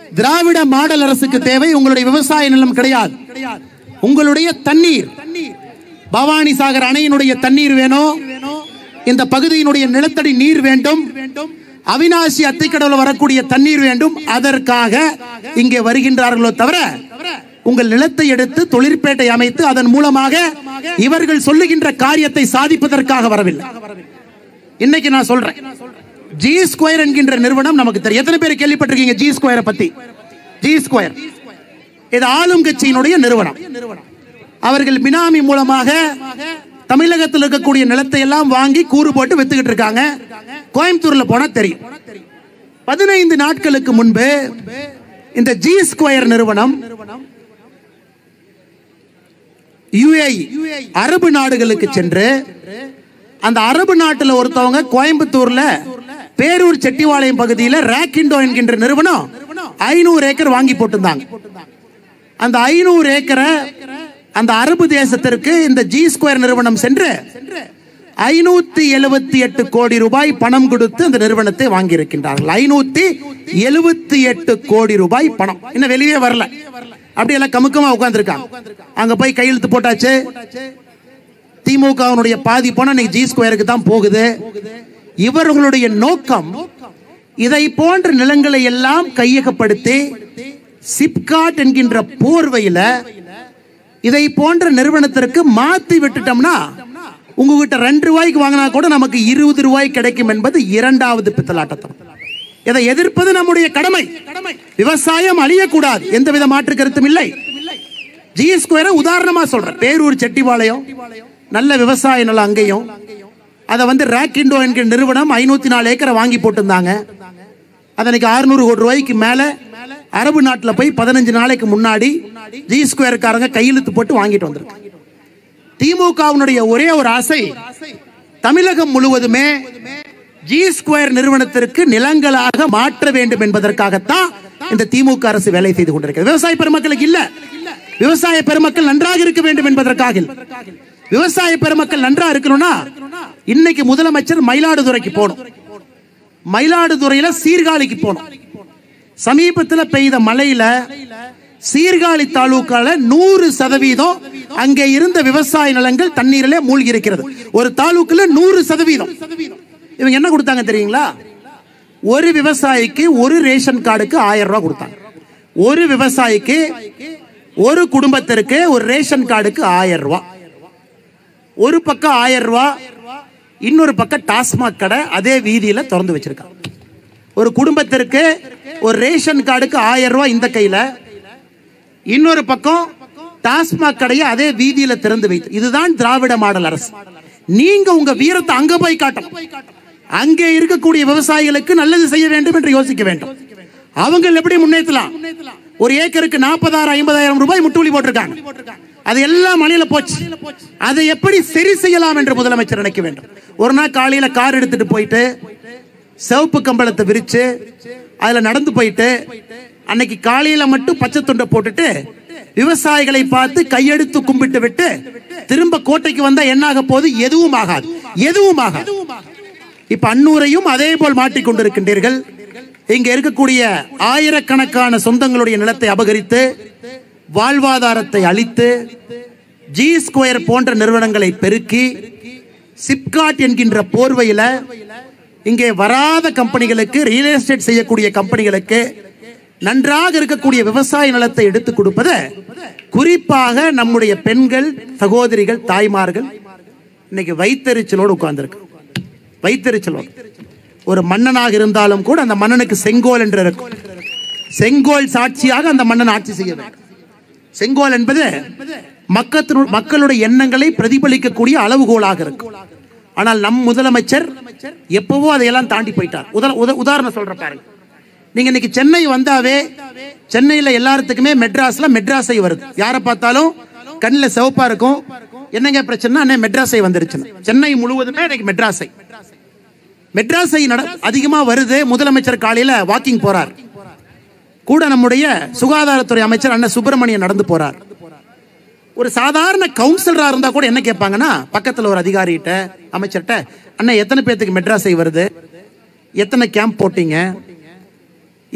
திராவிட model அரசுக்கு தேவை உங்களுடைய விவசாய நிலம் கிடையாது, உங்களுடைய தண்ணீர். பவானி சாகர் அணையினுடைய தண்ணீர் வேணும், இந்த பகுதியினுடைய நிலத்தடி நீர் வேண்டும், அவிநாசி அத்திக்கடவுல வரக்கூடிய தண்ணீர் வேண்டும். அதற்காக இங்கே வருகின்றார்களோ தவிர உங்கள் நிலத்தை எடுத்து தொழிற்பேட்டை அமைத்து அதன் மூலமாக இவர்கள் சொல்லுகின்ற காரியத்தை சாதிப்பதற்காக வரவில்லை. இன்னைக்கு நான் சொல்றேன், ஜி ஸ்கொயர் என்கின்ற நிறுவனம் நமக்கு தெரியும். எத்தனை பேர் கேள்விப்பட்டிருக்கீங்க ஜி ஸ்கொயரை பத்தி? ஜி ஸ்கொயர் இது ஆளும் கட்சியினுடைய நிறுவனம். அவர்கள் பினாமி மூலமாக தமிழகத்தில் இருக்கக்கூடிய நிலத்தை எல்லாம் வாங்கி கூறு போட்டு வித்துக்கிட்டு இருக்காங்க. கோயம்புத்தூர்ல போனா தெரியும். 15 நாட்களுக்கு முன்பு இந்த ஜி ஸ்கொயர் நிறுவனம் யுஏஇ அரபு நாடுகளுக்கு சென்று அந்த அரபு நாட்டில் ஒருத்தவங்க கோயம்புத்தூர்ல பேரூர் செட்டிவாளையம் பகுதியில் ராக்கிண்டோ என்கின்ற நிறுவனம் 500 ஏக்கர் வாங்கி போட்டிருந்தாங்க. அந்த 500 ஏக்கரை அந்த அரபு தேசத்திற்கு இந்த ஜி ஸ்கொயர் நிறுவனம் சென்று 578 கோடி ரூபாய் பணம் கொடுத்து அந்த நிறுவனத்தை வாங்கி இருக்கின்றார்கள். 578 கோடி ரூபாய் பணம் இன்னும் வெளியே வரல, அப்படியெல்லாம் கமுக்கமா உட்கார்ந்துருக்காங்க. அங்க போய் கையெழுத்து போட்டாச்சு. திமுகவினுடைய பாதி பணம் இன்னைக்கு ஜி ஸ்கொயருக்கு தான் போகுது. இவர்களுடைய நோக்கம் இதை போன்ற நிலங்களை எல்லாம் கையகப்படுத்தி சிப்காட் என்கின்ற போர்வையில இதை போன்ற நிறுவனத்திற்கு மாத்தி விட்டுட்டோம்னா உங்ககிட்ட 2 ரூபாய்க்கு வாங்கினா கூட நமக்கு 20 ரூபாய் கிடைக்கும் என்பது இரண்டாவது பித்தலாட்டத்தனம். இதை எதிர்ப்பது நம்முடைய கடமை. விவசாயம் அழியக்கூடாது, எந்தவித மாற்று கருத்தும் இல்லை. ஜி ஸ்கொயரை உதாரணமா சொல்றேன். பேரூர் செட்டிவாளையம் நல்ல விவசாய நிலம், அங்கேயும் அதை ராக்கிண்டோ என்கிற நிறுவனம் 504 ஏக்கரை வாங்கி போட்டிருந்தாங்க. அதனைக்கு 600 கோடி ரூபாய்க்கு மேல அரபு நாட்டில் போய் 15 நாளைக்கு முன்னாடி ஜி ஸ்கொயர்காரங்க கையெழுத்து போட்டு வாங்கிட்டு வந்திருக்காங்க. திமுகவினுடைய ஒரே ஒரு ஆசை, தமிழகம் முழுவதுமே ஜி ஸ்கொயர் நிறுவனத்திற்கு நிலங்களாக மாற்ற வேண்டும் என்பதற்காகத்தான் இந்த திமுக அரசு வேலை செய்து கொண்டிருக்கிறது. விவசாய பெருமக்களுக்கு இல்ல, விவசாய பெருமக்கள் நன்றாக இருக்க வேண்டும் என்பதற்காக. விவசாய பெருமக்கள் நன்றாக இருக்கணும்னா இன்னைக்கு முதலமைச்சர் மயிலாடுதுறைக்கு போகணும், மயிலாடுதுறையில சீர்காழிக்கு போகணும். சமீபத்தில் பெய்த மழையில சீர்காழி தாலுக்கால 100% அங்கே இருந்த விவசாய நிலங்கள் தண்ணீரிலே மூழ்கி இருக்கிறது. ஒரு தாலுக்குல 100%. இவங்க என்ன கொடுத்தாங்க தெரியுங்களா? ஒரு விவசாயிக்கு ஒரு ரேஷன் கார்டுக்கு 1000 ரூபாய் கொடுத்தாங்க. ஒரு விவசாயிக்கு ஒரு குடும்பத்திற்கு ஒரு ரேஷன் கார்டுக்கு 1000 ரூபாய். ஒரு பக்கம் 1000 ரூபாய், இன்னொரு பக்கம் டாஸ்மாக் கடை அதே வீதியில திறந்து வச்சிருக்காங்க. ஒரு குடும்பத்திற்கு ஒரு ரேஷன் கார்டுக்கு 1000 ரூபாய் இந்த கையில, இன்னொரு பக்கம் டாஸ்மாக் கடையை அதே வீதியில திறந்து வைத்து. இதுதான் திராவிட மாடல் அரசு. நீங்க உங்க வீரத்தை அங்க போய் காட்டணும். அங்கே இருக்கக்கூடிய விவசாயிகளுக்கு நல்லது செய்ய வேண்டும் என்று யோசிக்க வேண்டும். அவங்க எப்படி முன்னேற்றலாம்? ஒரு ஏக்கருக்கு 40,000-50,000 ரூபாய் முட்டுவலி போட்டிருக்காங்க. அது எல்லாம் மழையில போச்சு. அதை எப்படி சரி செய்யலாம் என்று முதலமைச்சர் நினைக்க வேண்டும். ஒரு நாள் காலையில கார் எடுத்துட்டு போயிட்டு சிவப்பு கம்பளத்தை விரிச்சு அதுல நடந்து போயிட்டு அன்னைக்கு காலையில மட்டும் பச்சை துண்டை போட்டுட்டு விவசாயிகளை பார்த்து கையெடுத்து கும்பிட்டு விட்டு திரும்ப கோட்டைக்கு வந்தா என்ன ஆக போகுது? எதுவும் ஆகாது, எதுவும் ஆகாது. இப்ப அன்னூரையும் அதே போல் மாட்டிக்கொண்டிருக்கின்றீர்கள். இங்க இருக்கக்கூடிய ஆயிரக்கணக்கான சொந்தங்களுடைய நிலத்தை அபகரித்து வாழ்வாதாரத்தை அளித்து ஜி ஸ்கொயர் போன்ற நிறுவனங்களை பெருக்கி சிப்காட் என்கின்ற போர்வையில இங்கே வராத கம்பெனிகளுக்கு, ரியல் எஸ்டேட் செய்யக்கூடிய கம்பெனிகளுக்கு நன்றாக இருக்கக்கூடிய விவசாய நிலத்தை எடுத்துக் கொடுப்பது, குறிப்பாக நம்முடைய பெண்கள், சகோதரிகள், தாய்மார்கள் இன்னைக்கு வைத்தறிச்சலோடு உட்கார்ந்திருக்கு. வைத்தறிச்சலோடு. ஒரு மன்னனாக இருந்தாலும் கூட அந்த மன்னனுக்கு செங்கோல் என்று இருக்கும். செங்கோல் சாட்சியாக அந்த மன்னன் ஆட்சி செய்ய வேண்டும். செங்கோல் என்பது மக்களுடைய எண்ணங்களை பிரதிபலிக்கக்கூடிய அளவுகோலாக இருக்கும். ஆனால் நம் முதலமைச்சர் எப்பவோ அதையெல்லாம் தாண்டி போயிட்டார். உதாரணம் சொல்ற பாருங்க. நீங்க இன்னைக்கு சென்னை வந்தாவே சென்னையில எல்லாத்துக்குமே மெட்ராஸை வருது. யாரை பார்த்தாலும் கண்ணில் சிவப்பா இருக்கும். என்னங்க பிரச்சனை? அண்ணே மெட்ராஸை வந்துருச்சு. சென்னை முழுவதுமே இன்னைக்கு மெட்ராஸை அதிகமா வருது. முதலமைச்சர் காலையில வாக்கிங் போறார். கூட நம்முடைய சுகாதாரத்துறை அமைச்சர் அண்ணன் சுப்பிரமணியன் நடந்து போறார். ஒரு சாதாரண கவுன்சிலரா இருந்தா கூட என்ன கேட்பாங்கன்னா, பக்கத்துல ஒரு அதிகாரிகிட்ட, அமைச்சர்கிட்ட, அண்ணா எத்தனை பேத்துக்கு மெட்ராஸை வருது, எத்தனை கேம்ப் போட்டீங்க,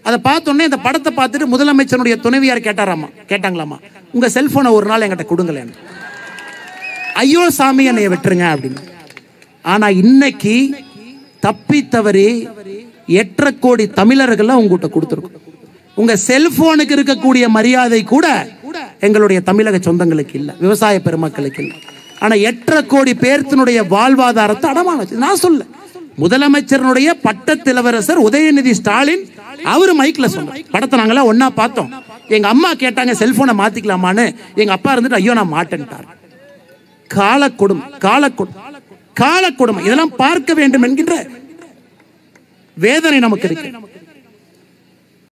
அதை பார்த்தோன்னே இந்த படத்தை பார்த்துட்டு முதலமைச்சருடைய துணைவியார் கேட்டாங்களாமா, உங்க செல்போனை ஒரு நாள் என்கிட்ட கொடுங்களேன். ஐயோ சாமி என்னைய விட்டுருங்க அப்படின்னு. ஆனா இன்னைக்கு தப்பி தவறி 8.5 கோடி தமிழர்கள் உங்ககிட்ட கொடுத்துருக்கும். உங்க செல்போனுக்கு இருக்கக்கூடிய மரியாதை கூட எங்களுடைய தமிழக சொந்தங்களுக்கு இல்லை, விவசாய பெருமக்களுக்கு இல்லை. ஆனா 8.5 கோடி பேர்த்தினுடைய வாழ்வாதாரத்தை அடமான வச்சு. நான் சொல்ல, முதலமைச்சருடைய பட்டத்திலவரசர் உதயநிதி ஸ்டாலின் அவரு மைக்ல சொன்ன படத்தை நாங்களாம் ஒன்னா பார்த்தோம். எங்க அம்மா கேட்டாங்க செல்போனை மாத்திக்கலாமான்னு, எங்க அப்பா இருந்துட்டு ஐயோ நான் மாட்டேன்ட்டார். காலக்கொடுமை இதெல்லாம் பார்க்க வேண்டும் என்கின்ற வேதனை நமக்கு இருக்கு.